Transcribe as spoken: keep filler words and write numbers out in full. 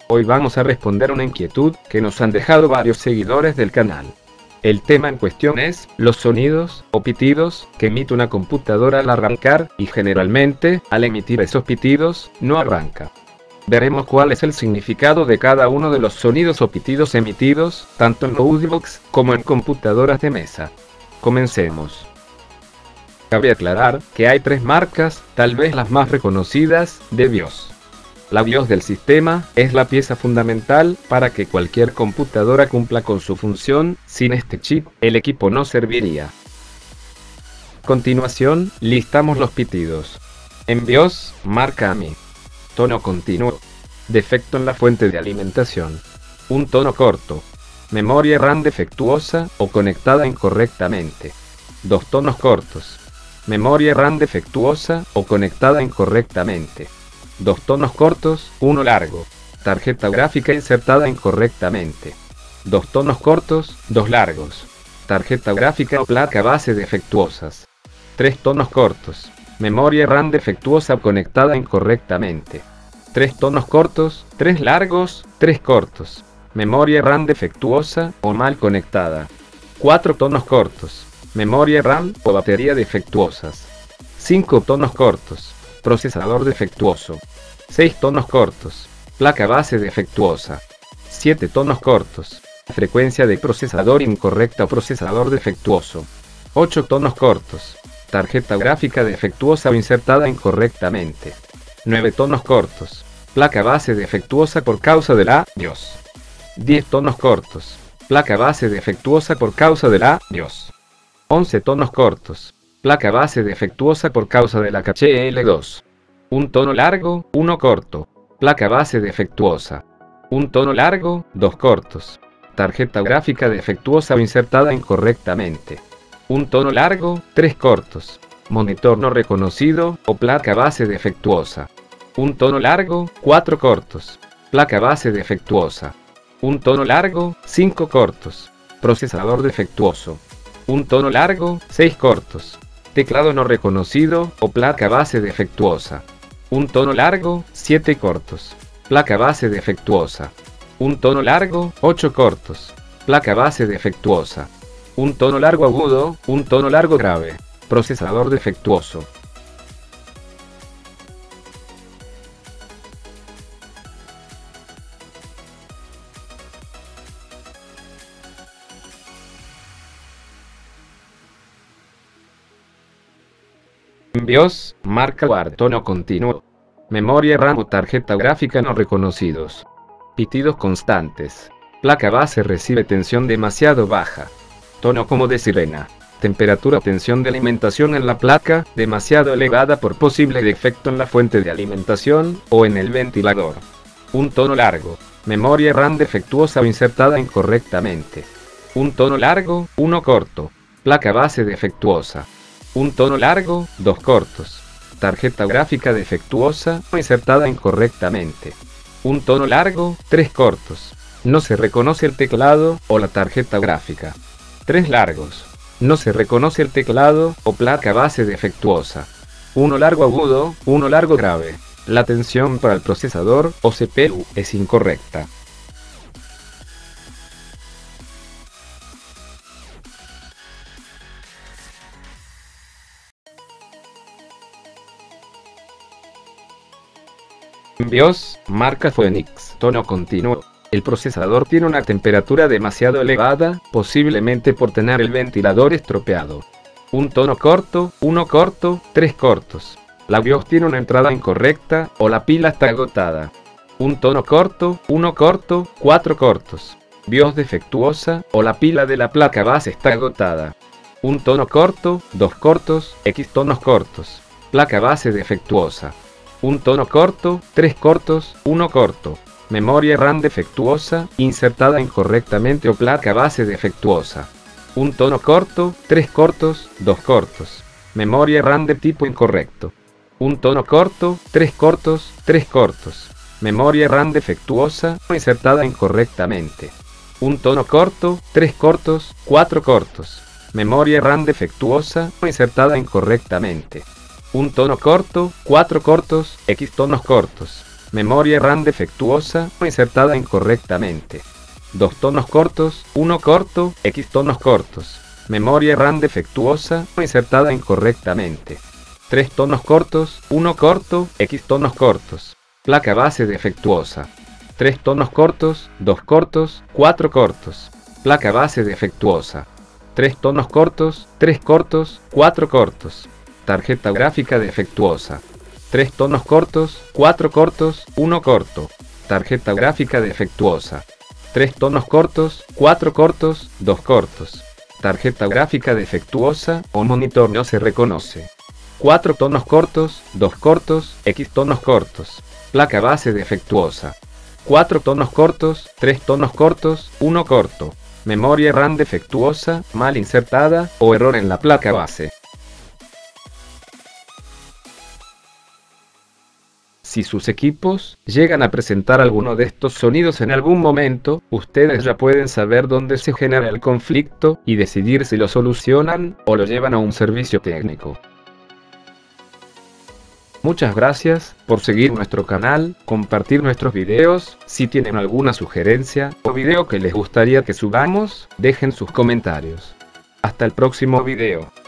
Hoy vamos a responder una inquietud que nos han dejado varios seguidores del canal. El tema en cuestión es los sonidos o pitidos que emite una computadora al arrancar y generalmente, al emitir esos pitidos, no arranca. Veremos cuál es el significado de cada uno de los sonidos o pitidos emitidos, tanto en notebooks como en computadoras de mesa. Comencemos. Cabe aclarar que hay tres marcas, tal vez las más reconocidas, de BIOS. La BIOS del sistema es la pieza fundamental para que cualquier computadora cumpla con su función. Sin este chip, el equipo no serviría. A continuación, listamos los pitidos. En BIOS, marca A M I. Tono continuo. Defecto en la fuente de alimentación. Un tono corto. Memoria RAM defectuosa o conectada incorrectamente. Dos tonos cortos. Memoria RAM defectuosa o conectada incorrectamente. Dos tonos cortos, uno largo. Tarjeta gráfica insertada incorrectamente. Dos tonos cortos, dos largos. Tarjeta gráfica o placa base defectuosas. Tres tonos cortos. Memoria RAM defectuosa o conectada incorrectamente. Tres tonos cortos, tres largos, tres cortos. Memoria RAM defectuosa o mal conectada. Cuatro tonos cortos. Memoria RAM o batería defectuosas. Cinco tonos cortos. Procesador defectuoso. Seis tonos cortos. Placa base defectuosa. Siete tonos cortos. Frecuencia de procesador incorrecta o procesador defectuoso. Ocho tonos cortos. Tarjeta gráfica defectuosa o insertada incorrectamente. Nueve tonos cortos. Placa base defectuosa por causa de la BIOS. Diez tonos cortos. Placa base defectuosa por causa de la BIOS. once tonos cortos. Placa base defectuosa por causa de la caché L dos. Un tono largo, uno corto. Placa base defectuosa. Un tono largo, dos cortos. Tarjeta gráfica defectuosa o insertada incorrectamente. Un tono largo, tres cortos. Monitor no reconocido o placa base defectuosa. Un tono largo, cuatro cortos. Placa base defectuosa. Un tono largo, cinco cortos. Procesador defectuoso. Un tono largo, seis cortos. Teclado no reconocido o placa base defectuosa. Un tono largo, siete cortos. Placa base defectuosa. Un tono largo, ocho cortos. Placa base defectuosa. Un tono largo agudo, un tono largo grave. Procesador defectuoso. En BIOS, marca U A R T, tono continuo. Memoria RAM o tarjeta gráfica no reconocidos. Pitidos constantes. Placa base recibe tensión demasiado baja. Tono como de sirena. Temperatura o tensión de alimentación en la placa, demasiado elevada por posible defecto en la fuente de alimentación, o en el ventilador. Un tono largo. Memoria RAM defectuosa o insertada incorrectamente. Un tono largo, uno corto. Placa base defectuosa. Un tono largo, dos cortos. Tarjeta gráfica defectuosa o insertada incorrectamente. Un tono largo, tres cortos. No se reconoce el teclado o la tarjeta gráfica. Tres largos. No se reconoce el teclado o placa base defectuosa. Uno largo agudo, uno largo grave. La tensión para el procesador o C P U es incorrecta. En BIOS, marca Phoenix, tono continuo. El procesador tiene una temperatura demasiado elevada, posiblemente por tener el ventilador estropeado. Un tono corto, uno corto, tres cortos. La BIOS tiene una entrada incorrecta o la pila está agotada. Un tono corto, uno corto, cuatro cortos. BIOS defectuosa o la pila de la placa base está agotada. Un tono corto, dos cortos, X tonos cortos. Placa base defectuosa. Un tono corto, tres cortos, uno corto. Memoria RAM defectuosa, insertada incorrectamente o placa base defectuosa. Un tono corto, tres cortos, dos cortos. Memoria RAM de tipo incorrecto. Un tono corto, tres cortos, tres cortos. Memoria RAM defectuosa o insertada incorrectamente. Un tono corto, tres cortos, cuatro cortos. Memoria RAM defectuosa o insertada incorrectamente. Un tono corto, cuatro cortos, X tonos cortos. Memoria RAM defectuosa o insertada incorrectamente. Dos tonos cortos, uno corto, X tonos cortos. Memoria RAM defectuosa o insertada incorrectamente. Tres tonos cortos, uno corto, X tonos cortos. Placa base defectuosa. Tres tonos cortos, dos cortos, cuatro cortos. Placa base defectuosa. Tres tonos cortos, tres cortos, cuatro cortos. Tarjeta gráfica defectuosa. Tres tonos cortos, cuatro cortos, uno corto. Tarjeta gráfica defectuosa. Tres tonos cortos, cuatro cortos, dos cortos. Tarjeta gráfica defectuosa o monitor no se reconoce. Cuatro tonos cortos, dos cortos, X tonos cortos. Placa base defectuosa. Cuatro tonos cortos, tres tonos cortos, uno corto. Memoria RAM defectuosa, mal insertada o error en la placa base. Si sus equipos llegan a presentar alguno de estos sonidos en algún momento, ustedes ya pueden saber dónde se genera el conflicto y decidir si lo solucionan o lo llevan a un servicio técnico. Muchas gracias por seguir nuestro canal, compartir nuestros videos. Si tienen alguna sugerencia o video que les gustaría que subamos, dejen sus comentarios. Hasta el próximo video.